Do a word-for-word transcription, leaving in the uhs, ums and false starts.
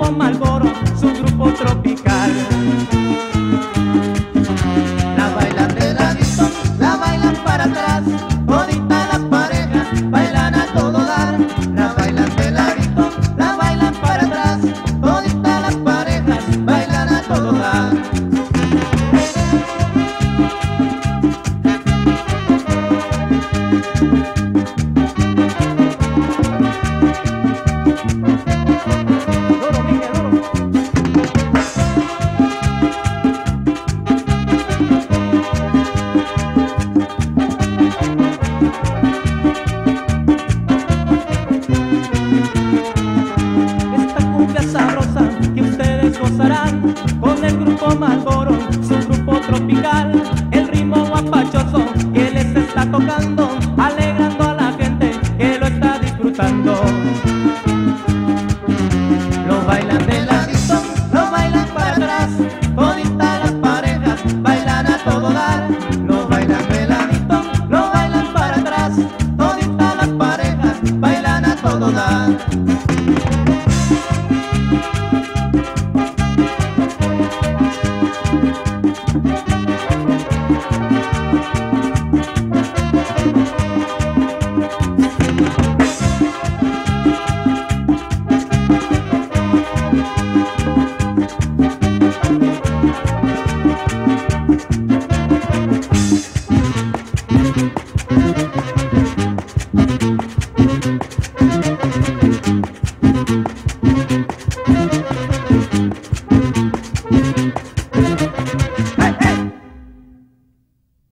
grupo Marlboro, su grupo tropical. La bailan de ladito, la bailan para atrás, toditas las parejas bailan a todo dar. La bailan de ladito, la bailan para atrás, toditas las parejas bailan a todo dar. Duro, Miguel, duro. Esta cumbia sabrosa que ustedes gozarán con el grupo Marlboro, su grupo tropical. El ritmo guapachoso que les está tocando, alegrando a la gente que lo está disfrutando. Lo bailan de ladito, lo bailan para atrás, toditas las parejas bailan a todo dar. Lo bailan de ladito, lo bailan para atrás, toditas las parejas bailan a todo dar.